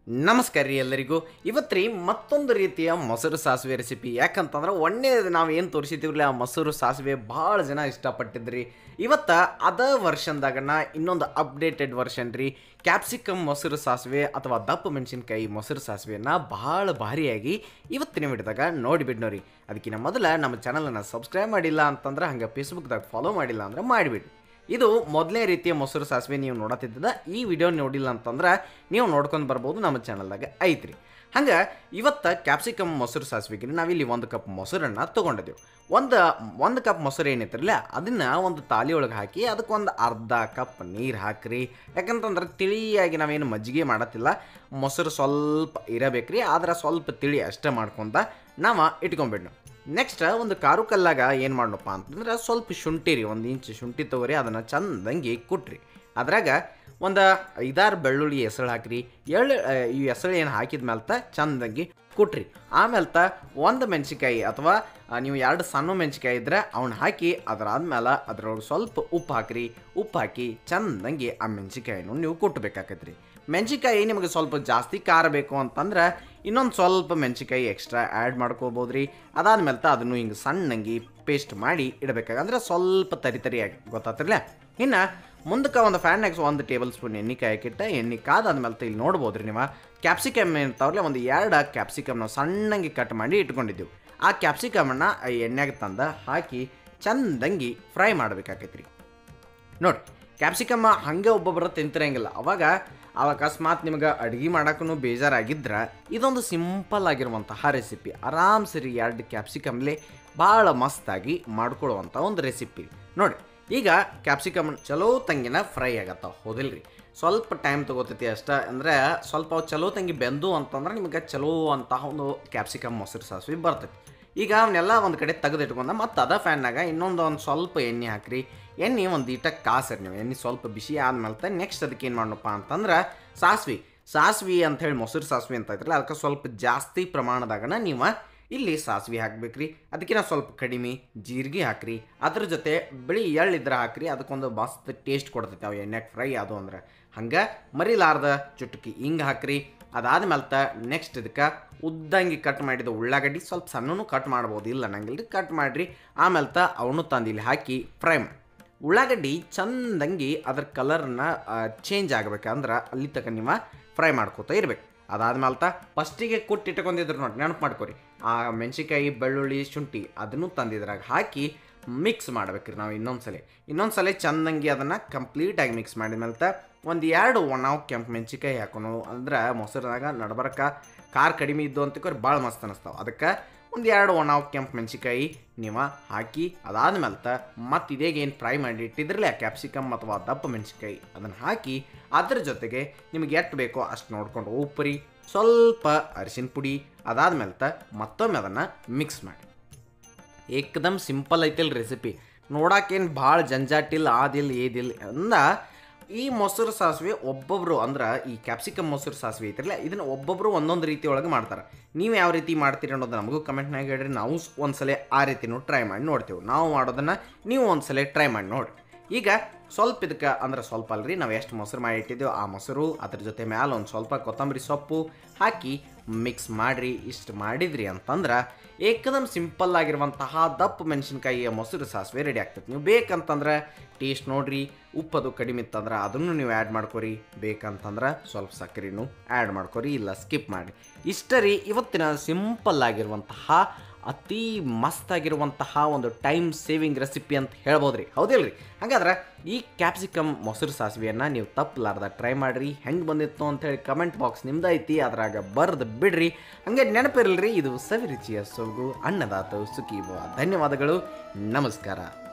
ನಮಸ್ಕಾರ ರೀ ಎಲ್ಲರಿಗೂ. ಇವತ್ತು ರೀ ಮತ್ತೊಂದು ರೀತಿಯ ಮೊಸರು ಸಾಸಿವೆ ರೆಸಿಪಿ. ಯಾಕಂತಂದ್ರೆ ಒಂದೇದು ನಾವು ಏನು ತೋರಿಸಿದ್ದೀವ್ರಲ್ಲ ಆ ಮೊಸರು ಸಾಸಿವೆ ಭಾಳ ಜನ ಇಷ್ಟಪಟ್ಟಿದ್ರಿ. ಇವತ್ತು ಅದ ವರ್ಷನ್ದಾಗನ ಇನ್ನೊಂದು ಅಪ್ಡೇಟೆಡ್ ವರ್ಷನ್ ರೀ ಕ್ಯಾಪ್ಸಿಕಮ್ ಮೊಸರು ಸಾಸಿವೆ ಅಥವಾ ದಪ್ಪ ಮೆಣಸಿನ್ಕಾಯಿ ಮೊಸರು ಸಾಸಿವೆಯನ್ನು ಭಾಳ ಭಾರಿಯಾಗಿ ಇವತ್ತಿನ ವಿಡಿಯೋದಾಗ ನೋಡಿಬಿಡ್ನೋರಿ. ಅದಕ್ಕಿಂತ ಮೊದಲ ನಮ್ಮ ಚಾನಲನ್ನು ಸಬ್ಸ್ಕ್ರೈಬ್ ಮಾಡಿಲ್ಲ ಅಂತಂದ್ರೆ ಹಂಗೆ ಫೇಸ್ಬುಕ್ದಾಗ ಫಾಲೋ ಮಾಡಿಲ್ಲ ಅಂದ್ರೆ ಮಾಡಿಬಿಡಿ. ಇದು ಮೊದಲನೇ ರೀತಿಯ ಮೊಸರು ಸಾಸಿವೆ ನೀವು ನೋಡತ್ತಿದ್ದದ. ಈ ವಿಡಿಯೋ ನೋಡಿಲ್ಲ ಅಂತಂದ್ರೆ ನೀವು ನೋಡ್ಕೊಂಡು ಬರ್ಬೋದು, ನಮ್ಮ ಚಾನಲ್ದಾಗ ಐತ್ರಿ. ಹಂಗೆ ಇವತ್ತು ಕ್ಯಾಪ್ಸಿಕಮ್ ಮೊಸರು ಸಾಸಿವೆಗೆ ನಾವಿಲ್ಲಿ 1 ಕಪ್ ಮೊಸರನ್ನು ತೊಗೊಂಡಿದ್ದೆವು. ಒಂದು ಕಪ್ ಮೊಸರು ಏನೈತಿರಲ್ಲ ಅದನ್ನು ಒಂದು ತಾಲಿ ಒಳಗೆ ಹಾಕಿ ಅದಕ್ಕೆ ಒಂದು ಅರ್ಧ ಕಪ್ ನೀರು ಹಾಕ್ರಿ. ಯಾಕಂತಂದ್ರೆ ತಿಳಿಯಾಗಿ ನಾವೇನು ಮಜ್ಜಿಗೆ ಮಾಡತ್ತಿಲ್ಲ, ಮೊಸರು ಸ್ವಲ್ಪ ಇರಬೇಕ್ರಿ, ಆದ್ರೆ ಸ್ವಲ್ಪ ತಿಳಿ ಅಷ್ಟೇ ಮಾಡ್ಕೊಂತ ನಾವು ಇಟ್ಕೊಂಬಿಡ್ನು. ನೆಕ್ಸ್ಟ್ ಒಂದು ಕಾರು ಕಲ್ಲಾಗ ಏನು ಮಾಡೋಣಪ್ಪ ಅಂತಂದ್ರೆ ಸ್ವಲ್ಪ ಶುಂಠಿ ರೀ, 1 ಇಂಚ್ ಶುಂಠಿ ತೊಗೊರಿ, ಅದನ್ನು ಚಂದಂಗಿ ಕುಟ್ರಿ. ಅದ್ರಾಗ ಒಂದು 5-6 ಬೆಳ್ಳುಳ್ಳಿ ಹೆಸಳು ಹಾಕಿರಿ. ಈ ಹೆಸಳು ಏನು ಹಾಕಿದ ಮೇಲೆ ಚಂದಂಗಿ ಕುಟ್ರಿ. ಆಮೇಲೆ ಒಂದು ಮೆಣಸಿಕಾಯಿ ಅಥವಾ ನೀವು 2 ಸಣ್ಣ ಮೆಣಸಿಕಾಯಿ ಇದ್ರೆ ಅವನ್ನ ಹಾಕಿ ಅದ್ರಾದ್ಮೇಲೆ ಅದ್ರೊಳಗೆ ಸ್ವಲ್ಪ ಉಪ್ಪು ಹಾಕಿರಿ. ಉಪ್ಪು ಹಾಕಿ ಚಂದಂಗಿ ಆ ಮೆಣಸಿಕಾಯಿನೂ ನೀವು ಕುಟ್ಟಬೇಕಾಕೈತ್ರಿ. ಮೆಣಸಿಕಾಯಿ ನಿಮಗೆ ಸ್ವಲ್ಪ ಜಾಸ್ತಿ ಖಾರ ಬೇಕು ಅಂತಂದ್ರೆ ಇನ್ನೊಂದು ಸ್ವಲ್ಪ ಮೆಣಸಿಕಾಯಿ ಎಕ್ಸ್ಟ್ರಾ ಆ್ಯಡ್ ಮಾಡ್ಕೋಬೋದು ರೀ. ಅದಾದ್ಮೇಲೆ ಅದನ್ನು ಹಿಂಗೆ ಸಣ್ಣಂಗಿ ಪೇಸ್ಟ್ ಮಾಡಿ ಇಡಬೇಕಾಗಂದ್ರೆ ಸ್ವಲ್ಪ ತರಿಯಾಗಿ ಗೊತ್ತಾತಿರ್ಲ. ಇನ್ನು ಮುಂದಕ್ಕೆ ಒಂದು ಫ್ಯಾನ್ನಾಗ 1 ಟೇಬಲ್ ಸ್ಪೂನ್ ಎಣ್ಣೆ ಕಾಯಕ್ಕಿಟ್ಟ ಎಣ್ಣೆ ಕಾದಾದ್ಮೇಲೆ ಇಲ್ಲಿ ನೋಡ್ಬೋದು ರೀ ನೀವು ಕ್ಯಾಪ್ಸಿಕಮ್ ಇರ್ತಾವ್ರಲ್ಲ, ಒಂದು 2 ಕ್ಯಾಪ್ಸಿಕಮ್ ನಾವು ಸಣ್ಣಂಗಿ ಕಟ್ ಮಾಡಿ ಇಟ್ಕೊಂಡಿದ್ದೆವು. ಆ ಕ್ಯಾಪ್ಸಿಕಮನ್ನು ಎಣ್ಣೆಗೆ ತಂದು ಹಾಕಿ ಚಂದಂಗಿ ಫ್ರೈ ಮಾಡ್ಬೇಕಾಕೈತ್ರಿ. ನೋಡಿ, ಕ್ಯಾಪ್ಸಿಕಮ್ ಹಂಗೆ ಒಬ್ಬೊಬ್ಬರು ತಿಂತಿರಂಗಿಲ್ಲ. ಅವಾಗ ಅಕಸ್ಮಾತ್ ನಿಮ್ಗೆ ಅಡುಗೆ ಮಾಡೋಕ್ಕೂ ಬೇಜಾರಾಗಿದ್ರೆ ಇದೊಂದು ಸಿಂಪಲ್ ಆಗಿರುವಂತಹ ರೆಸಿಪಿ. ಆರಾಮ್ಸೆ ರೀ 2 ಕ್ಯಾಪ್ಸಿಕಮ್ಲೆ ಭಾಳ ಮಸ್ತಾಗಿ ಮಾಡ್ಕೊಳ್ಳುವಂಥ ಒಂದು ರೆಸಿಪಿ. ನೋಡಿ, ಈಗ ಕ್ಯಾಪ್ಸಿಕಮ್ ಚಲೋ ತಂಗಿನ ಫ್ರೈ ಆಗತ್ತಾವ, ಹೌದಿಲ್ರಿ? ಸ್ವಲ್ಪ ಟೈಮ್ ತೊಗೋತೈತಿ ಅಷ್ಟೇ. ಅಂದರೆ ಸ್ವಲ್ಪ ಚಲೋ ತಂಗಿ ಬೆಂದು ಅಂತಂದ್ರೆ ನಿಮಗೆ ಚಲೋ ಅಂತಹ ಒಂದು ಕ್ಯಾಪ್ಸಿಕಮ್ ಮೊಸರು ಸಾಸಿವೆ ಬರ್ತೈತಿ. ಈಗ ಅವನ್ನೆಲ್ಲ ಒಂದು ಕಡೆ ತೆಗೆದಿಟ್ಕೊಂಡ ಮತ್ತು ಅದ ಫ್ಯಾನ್ನಾಗ ಇನ್ನೊಂದು ಸ್ವಲ್ಪ ಎಣ್ಣೆ ಹಾಕಿರಿ. ಎಣ್ಣೆ ಒಂದು ಈಟಕ್ಕೆ ಕಾಸರಿ ನೀವು. ಎಣ್ಣೆ ಸ್ವಲ್ಪ ಬಿಸಿ ಆದ್ಮೇಲೆ ನೆಕ್ಸ್ಟ್ ಅದಕ್ಕೆ ಏನು ಮಾಡೋಣಪ್ಪ ಅಂತಂದ್ರೆ ಸಾಸ್ವಿ ಅಂಥೇಳಿ ಮೊಸರು ಸಾಸ್ವಿ ಅಂತ ಐತ್ರಲ್ಲ, ಅದಕ್ಕೆ ಸ್ವಲ್ಪ ಜಾಸ್ತಿ ಪ್ರಮಾಣದಾಗನ ನೀವು ಇಲ್ಲಿ ಸಾಸ್ವಿ ಹಾಕ್ಬೇಕ್ರಿ. ಅದಕ್ಕಿಂತ ಸ್ವಲ್ಪ ಕಡಿಮೆ ಜೀರಿಗೆ ಹಾಕ್ರಿ. ಅದ್ರ ಜೊತೆ ಬಿಳಿ ಎಳ್ಳಿದ್ರೆ ಹಾಕ್ರಿ, ಅದಕ್ಕೊಂದು ಮಸ್ತ್ ಟೇಸ್ಟ್ ಕೊಡ್ತೈತೆ ಅವು ಎಣ್ಣೆಗೆ ಫ್ರೈ ಅದು ಅಂದ್ರೆ. ಹಂಗೆ ಮರಿಲಾರ್ದ ಚುಟುಕಿ ಹಿಂಗೆ ಹಾಕ್ರಿ. ಅದಾದ್ಮೇಲೆ ನೆಕ್ಸ್ಟ್ ಇದಕ್ಕೆ ಉದ್ದಂಗಿ ಕಟ್ ಮಾಡಿದ ಉಳ್ಳಾಗಡ್ಡಿ ಸ್ವಲ್ಪ ಸಣ್ಣನೂ ಕಟ್ ಮಾಡ್ಬೋದು, ಇಲ್ಲ ನಂಗಿಲ್ರಿ, ಕಟ್ ಮಾಡಿರಿ. ಆಮೇಲೆ ಅವನು ತಂದು ಇಲ್ಲಿ ಹಾಕಿ ಫ್ರೈ ಮಾಡಿ. ಉಳ್ಳಾಗಡ್ಡಿ ಚಂದಂಗಿ ಅದ್ರ ಕಲರ್ನ ಚೇಂಜ್ ಆಗ್ಬೇಕಂದ್ರೆ ಅಲ್ಲಿ ತನಕ ನೀವು ಫ್ರೈ ಮಾಡ್ಕೋತಾ ಇರ್ಬೇಕು. ಅದಾದ್ಮೇಲೆ ಫಸ್ಟಿಗೆ ಇಟ್ಕೊಂಡಿದ್ರು ನೋಡಿ, ನೆನಪು ಮಾಡ್ಕೊರಿ. ಆ ಮೆಣಸಿಕಾಯಿ ಬೆಳ್ಳುಳ್ಳಿ ಶುಂಠಿ ಅದನ್ನು ತಂದಿದ್ರಾಗ ಹಾಕಿ ಮಿಕ್ಸ್ ಮಾಡ್ಬೇಕ್ರಿ. ನಾವು ಇನ್ನೊಂದ್ಸಲ ಚಂದಂಗಿ ಅದನ್ನು ಕಂಪ್ಲೀಟಾಗಿ ಮಿಕ್ಸ್ ಮಾಡಿದ್ಮೇಲೆ ಒಂದು 2 ಒಣಾವು ಕೆಂಪು ಮೆಣಸಿಕಾಯಿ ಹಾಕೋನು. ಅಂದ್ರೆ ಮೊಸರಿನಾಗ ನಡ್ಬರ್ಕ ಖಾರ ಕಡಿಮೆ ಇದ್ದು ಅಂತಕೋರಿ ಭಾಳ ಮಸ್ತ್ ಅನ್ನಿಸ್ತಾವೆ. ಅದಕ್ಕೆ ಒಂದು 2 ಒಣಾವು ಕೆಂಪು ಮೆಣಸಿಕಾಯಿ ನೀವು ಹಾಕಿ ಅದಾದ್ಮೇಲೆ ಮತ್ತು ಇದೇಗ ಏನು ಫ್ರೈ ಮಾಡಿ ಇಟ್ಟಿದ್ರಲ್ಲ ಕ್ಯಾಪ್ಸಿಕಮ್ ಅಥವಾ ದಪ್ಪ ಮೆಣಸಿಕಾಯಿ ಅದನ್ನು ಹಾಕಿ ಅದ್ರ ಜೊತೆಗೆ ನಿಮಗೆ ಎಷ್ಟು ಬೇಕೋ ಅಷ್ಟು ನೋಡ್ಕೊಂಡು ಉಪ್ಪು ರೀ, ಸ್ವಲ್ಪ ಅರಿಶಿನ ಪುಡಿ, ಅದಾದ್ಮೇಲೆ ಮತ್ತೊಮ್ಮೆ ಅದನ್ನು ಮಿಕ್ಸ್ ಮಾಡಿ. ಏಕದಮ್ ಸಿಂಪಲ್ ಐತಿಲ್ಲ ರೆಸಿಪಿ, ನೋಡೋಕ್ಕೇನು ಭಾಳ ಜಂಜಾಟಿಲ್ಲ, ಆದಿಲ್ಲ ಏದಿಲ್ಲ ಅಂದ. ಈ ಮೊಸರು ಸಾಸಿವೆ ಒಬ್ಬೊಬ್ಬರು ಅಂದ್ರೆ ಈ ಕ್ಯಾಪ್ಸಿಕಮ್ ಮೊಸರು ಸಾಸಿವೆ ಐತಿರಲ್ಲ ಇದನ್ನು ಒಬ್ಬೊಬ್ಬರು ಒಂದೊಂದು ರೀತಿ ಒಳಗೆ ಮಾಡ್ತಾರೆ. ನೀವು ಯಾವ ರೀತಿ ಮಾಡ್ತೀರಿ ಅನ್ನೋದು ನಮಗೂ ಕಮೆಂಟ್ನಾಗ ಹೇಳ್ರಿ. ನಾವು ಒಂದ್ಸಲ ಆ ರೀತಿನೂ ಟ್ರೈ ಮಾಡಿ ನೋಡ್ತೀವಿ. ನಾವು ಮಾಡೋದನ್ನು ನೀವು ಒಂದ್ಸಲ ಟ್ರೈ ಮಾಡಿ ನೋಡಿರಿ. ಈಗ ಸ್ವಲ್ಪ ಇದಕ್ಕೆ ಅಂದ್ರೆ ಸ್ವಲ್ಪ ಅಲ್ರಿ, ನಾವು ಎಷ್ಟು ಮೊಸರು ಮಾಡಿ ಇಟ್ಟಿದ್ದೇವೆ ಆ ಮೊಸರು ಅದ್ರ ಜೊತೆ ಮ್ಯಾಲೆ ಒಂದು ಸ್ವಲ್ಪ ಕೊತ್ತಂಬರಿ ಸೊಪ್ಪು ಹಾಕಿ ಮಿಕ್ಸ್ ಮಾಡಿರಿ. ಇಷ್ಟು ಮಾಡಿದ್ರಿ ಅಂತಂದ್ರೆ ಏಕದಮ್ ಸಿಂಪಲ್ ಆಗಿರುವಂತಹ ದಪ್ಪ ಮೆಣಸಿನ್ಕಾಯಿಯ ಮೊಸರು ಸಾಸಿವೆ ರೆಡಿ ಆಗ್ತದೆ. ನೀವು ಬೇಕಂತಂದ್ರೆ ಟೇಸ್ಟ್ ನೋಡಿರಿ, ಉಪ್ಪದು ಕಡಿಮೆ ಇತ್ತಂದ್ರೆ ಅದನ್ನು ನೀವು ಆ್ಯಡ್ ಮಾಡ್ಕೊರಿ, ಬೇಕಂತಂದ್ರೆ ಸ್ವಲ್ಪ ಸಕ್ಕರೆನೂ ಆ್ಯಡ್ ಮಾಡ್ಕೊರಿ, ಇಲ್ಲ ಸ್ಕಿಪ್ ಮಾಡಿ. ಇಷ್ಟ ರೀ ಇವತ್ತಿನ ಸಿಂಪಲ್ ಆಗಿರುವಂತಹ ಅತಿ ಮಸ್ತಾಗಿರುವಂತಹ ಒಂದು ಟೈಮ್ ಸೇವಿಂಗ್ ರೆಸಿಪಿ ಅಂತ ಹೇಳ್ಬೋದ್ರಿ, ಹೌದಿಲ್ರಿ? ಹಾಗಾದ್ರೆ ಈ ಕ್ಯಾಪ್ಸಿಕಮ್ ಮೊಸರು ಸಾಸಿವೆಯನ್ನು ನೀವು ತಪ್ಪಲಾರ್ದ ಟ್ರೈ ಮಾಡಿರಿ. ಹೆಂಗೆ ಬಂದಿತ್ತು ಅಂಥೇಳಿ ಕಮೆಂಟ್ ಬಾಕ್ಸ್ ನಿಮ್ದು ಐತಿ, ಅದ್ರಾಗ ಬರ್ದು ಬಿಡ್ರಿ. ಹಂಗೆ ನೆನಪಿರಲ್ರಿ, ಇದು ಸವಿರುಚಿಯ ಸೊಗು ಅನ್ನದಾತ ಸುಖೀಭವ. ಧನ್ಯವಾದಗಳು, ನಮಸ್ಕಾರ.